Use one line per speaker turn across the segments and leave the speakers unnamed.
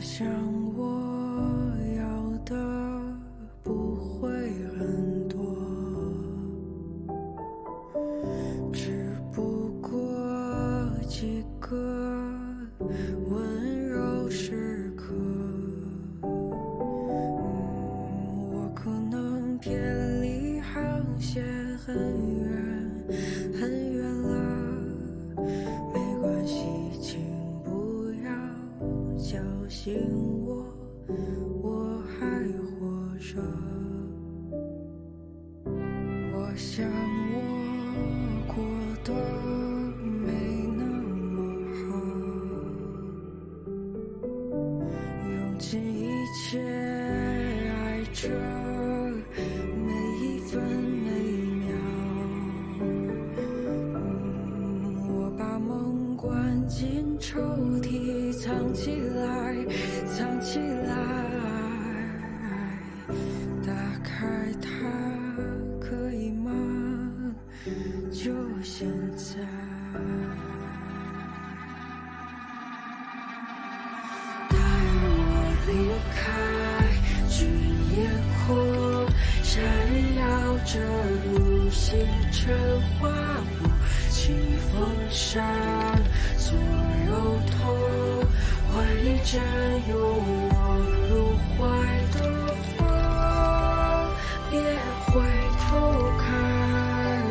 想我要的不会很多，只不过几个温柔时刻。我可能偏离航线很远很远了，没关系，请不要叫醒我，我还活着。我想我过得没那么好，用尽一切爱着每一分每一秒。我把梦关进抽屉，藏起来，藏起来，打开它可以吗？就现在。带我离开巨野火，闪耀着如星辰花火，清风上所有痛，换一阵拥我入怀的风，别回头看，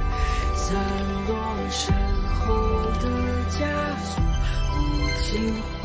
散落身后的枷锁，无尽。